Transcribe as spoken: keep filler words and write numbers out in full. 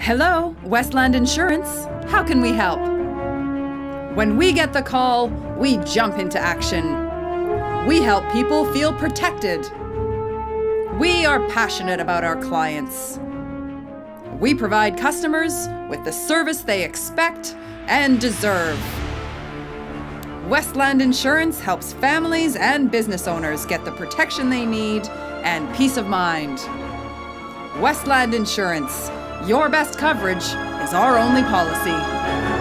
Hello, Westland Insurance. How can we help? When we get the call, we jump into action. We help people feel protected. We are passionate about our clients. We provide customers with the service they expect and deserve. Westland Insurance helps families and business owners get the protection they need and peace of mind. Westland Insurance, your best coverage is our only policy.